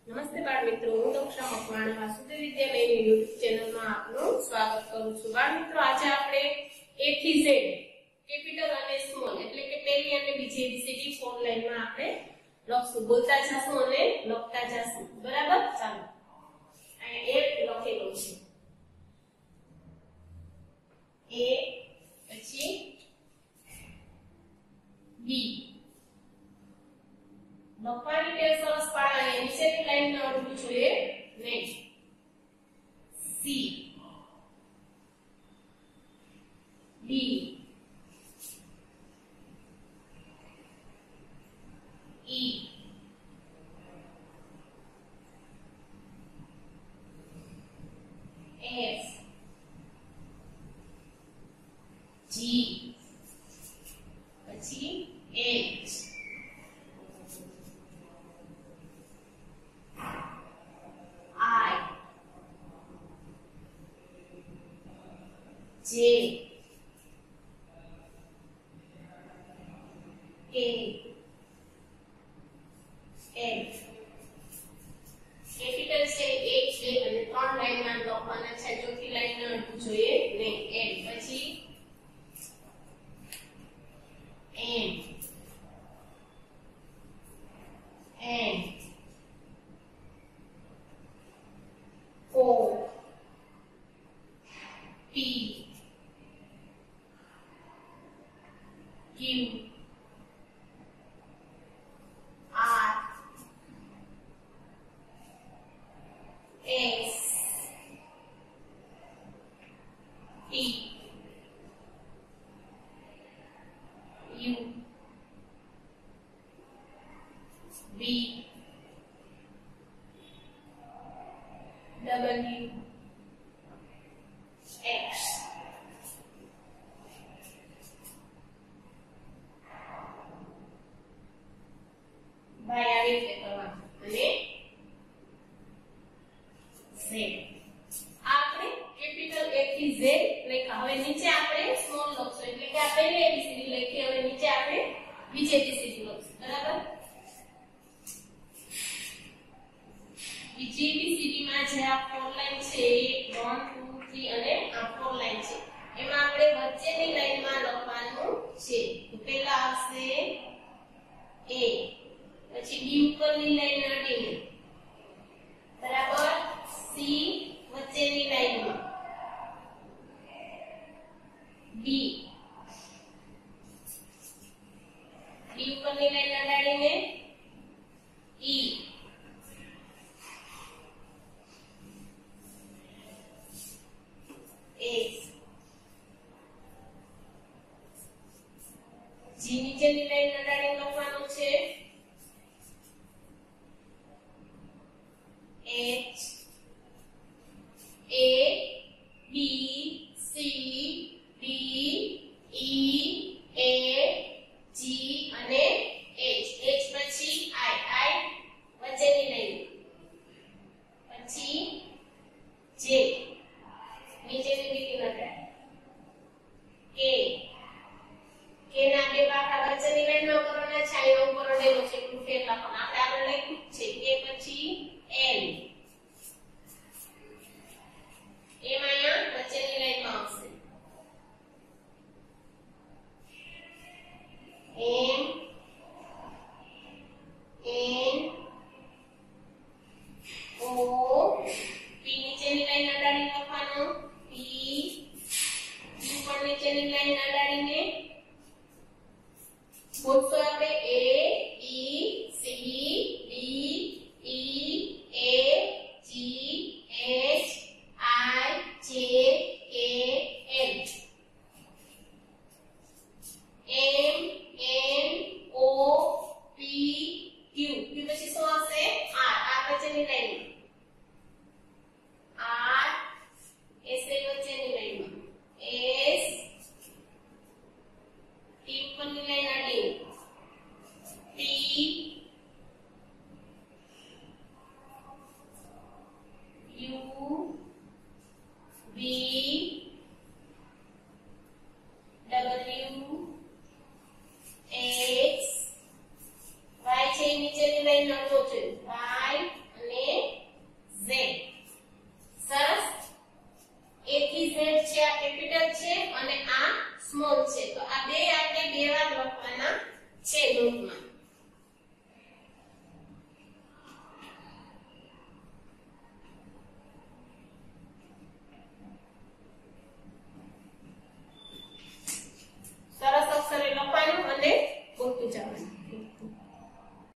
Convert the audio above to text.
નમસ્તે બાળ મિત્રો, હું દક્ષા મકવાણા વાસુદેવ વિદ્યાલયની યુટ્યુબ ચેનલમાં આપનું સ્વાગત કરું છું. બાળ મિત્રો, આજે આપણે A થી Z કેપિટલ અને સ્મોલ એટલે કે પહેલી અને બીજી એબીસીડી ફોર લાઈનમાં આપણે લખશું, બોલતા જાશું અને લખતા જાશું. બરાબર? ચાલો અહીંયા A લખેલો છે. A પછી B લખવાની ટેવ સરસ પાડવાની, નીચેની લાઈનને અડવું જોઈએ નહીં. C D E F G પછી H J K L capital છે એક છે અને ત્રણ લાઈનમાં લખવાના છે, ચોથી લાઈન ને અડવું જોઈએ નહીં. L પછી M N O P Q R S T U V W X ભાઈ આવી રીતે કરવાનું અને Z. આપણે કેપિટલ A થી Z લખ્યા. હવે નીચે આપણે સ્મોલ લખશું એટલે કે આ પહેલી એબીસીડી લખી, હવે નીચે આપણે બીજી એબીસીડી લખશું. બરાબર? બીજી એબીસીડી માં જે આ ફોર લાઈન છે એ 1 2 3 અને આ ફોર લાઈન છે, એમાં આપણે વચ્ચેની લાઈનમાં લખવાનું છે. તો પહેલા આવશે A, પછી B ઉપરની લાઈન અડીને, બરાબર, C વચ્ચેની લાઈનમાં, B ઉપરની લાઈન અડાડીને, E S G નીચેની લાઈન અડાડીને લખવાનું છે, H A B C D E F G અને H. H પછી I વચ્ચેની લાઈન, પછી J નીચેની લીટી લગાડ, K ના બે પાકા વચ્ચેની લાઈનમાં કરવાના છે, અહીંયા ઉપર અડેલો છે એટલું ફેર લખવાનું. આપણે આગળ લખ્યું છે K પછી L, એમાં અહીંયા વચ્ચેની લાઈનમાં આવશે M N O P નીચેની લાઈન અડાડીને લખવાનું, P ઉપર નીચેની લાઈન અડાડીને ગોઠવો આપણે A E C D E F G H I J K L M N O P Q. Q પછી શું આવશે? R. R વચ્ચેની લાઈન, R S વચ્ચેની લાઈન, S T ઉપરની લાઈન અડી, T U V W X Y છે, નીચેની line લખો છે Y અને કેપિટલ છે અને આ સ્મોલ છે, તો આ બે આપણે બે વાર લખવાના છે નોટમાં.